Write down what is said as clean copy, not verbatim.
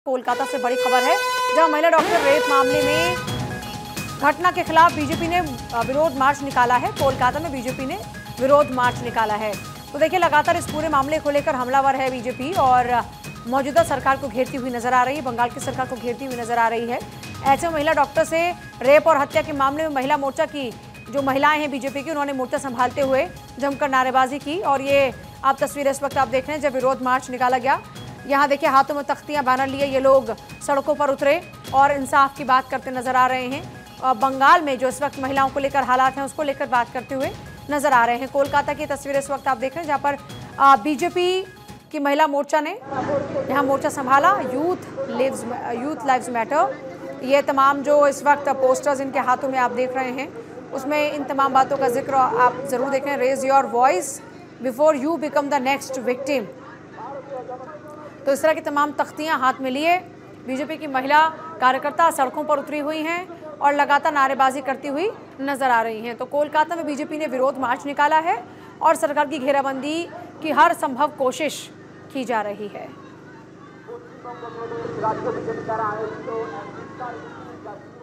कोलकाता से बड़ी खबर है, जहां महिला डॉक्टर रेप मामले में घटना के खिलाफ बीजेपी ने विरोध मार्च निकाला है। कोलकाता में बीजेपी ने विरोध मार्च निकाला है। तो देखिए, लगातार इस पूरे मामले को लेकर हमलावर है बीजेपी और मौजूदा सरकार को घेरती हुई नजर आ रही है, बंगाल की सरकार को घेरती हुई नजर आ रही है। ऐसे में महिला डॉक्टर से रेप और हत्या के मामले में महिला मोर्चा की जो महिलाएं हैं बीजेपी की, उन्होंने मोर्चा संभालते हुए जमकर नारेबाजी की। और ये आप तस्वीरें इस वक्त आप देख रहे हैं जब विरोध मार्च निकाला गया। यहाँ देखिए, हाथों में तख्तियां बैनर लिए ये लोग सड़कों पर उतरे और इंसाफ की बात करते नजर आ रहे हैं। बंगाल में जो इस वक्त महिलाओं को लेकर हालात हैं उसको लेकर बात करते हुए नजर आ रहे हैं। कोलकाता की तस्वीरें इस वक्त आप देख रहे हैं, जहाँ पर बीजेपी की महिला मोर्चा ने यहाँ मोर्चा संभाला। यूथ लाइव्स मैटर, ये तमाम जो इस वक्त पोस्टर्स इनके हाथों में आप देख रहे हैं, उसमें इन तमाम बातों का जिक्र आप जरूर देख रहे हैं। Raise your voice before you become the next victim. तो इस तरह की तमाम तख्तियां हाथ में लिए बीजेपी की महिला कार्यकर्ता सड़कों पर उतरी हुई हैं और लगातार नारेबाजी करती हुई नजर आ रही हैं। तो कोलकाता में बीजेपी ने विरोध मार्च निकाला है और सरकार की घेराबंदी की हर संभव कोशिश की जा रही है।